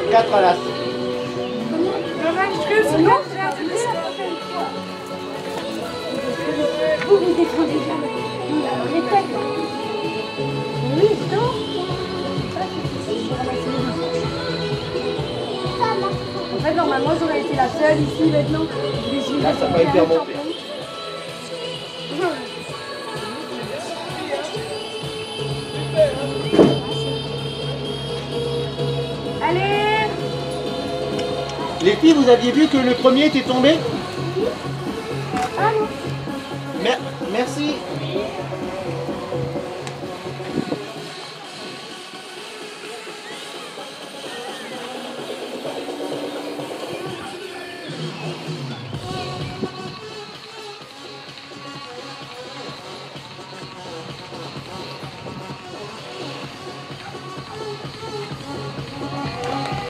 4 à la suite. Vous défendez jamais. On est tête. Oui, donc. En fait, normalement, j'aurais été la seule ici maintenant. Là, ça va être remonté. Allez! Les filles, vous aviez vu que le premier était tombé? Ah non. Merci.